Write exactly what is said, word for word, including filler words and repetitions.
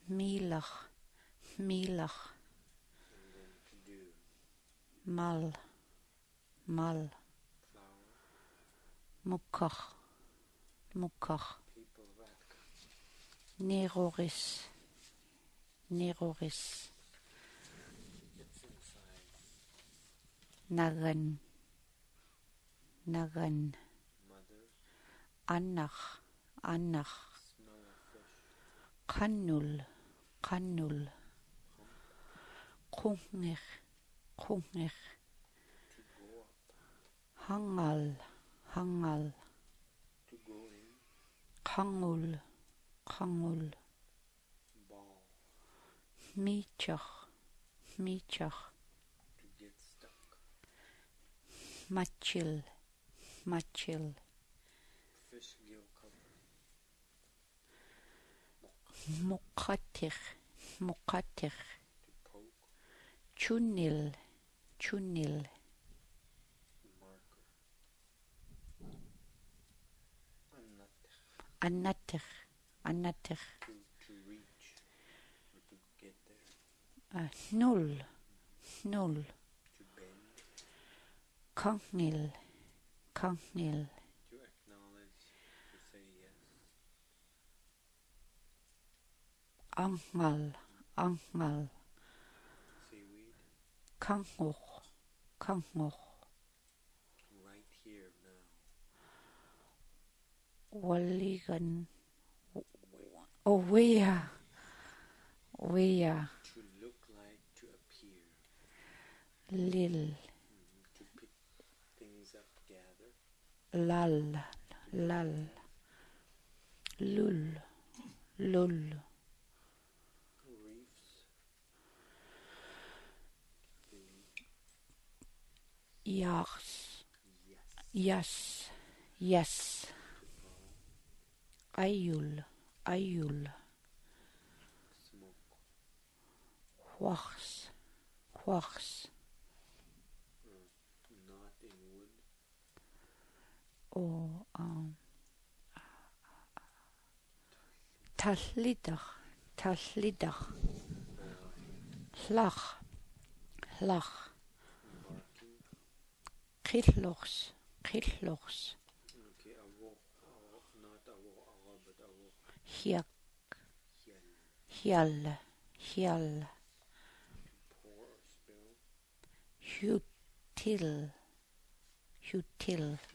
miler, miler, and then to do. mal, mal, Flower, mukker, mukker, people of Atka. neroris, neroris, It's inside. nagan, nagan, Mother, annach, annach, smell of fish. kannul, kannul, Hump, krunger, krunger, to go up. hangal, hangal, To go in. kangul, kangul, Ball, micher, micher, to get stuck. machil, machil, Fish gill cover. mukatir, mukatir, To poke. chunil, chunil, Marker. Annatter. anatir, anatir, To, to reach. Or to get there. uh, null, null, To bend. kangil, kangil, To acknowledge. To say yes. angal, angal, Seaweed. kangur, kangur, Right here now. walligan, wea, wea, To look like. To appear. lil, Mm, to pick things up, gather. lal, lal, lul, lul, Reefs. Leaf. yars, Yes. yes, yes, To fall. ayul, ayul, Smoke. quartz, quartz, Uh, not in wood. og um, tallider, tallider, Boy. hlach, hlach, Barking. krillors, krillors, Okay, avo. Avo. Not avo. Avo, but avo. hjak, Hjell. hjall, hjall, Pour or spill. hutil, hutil,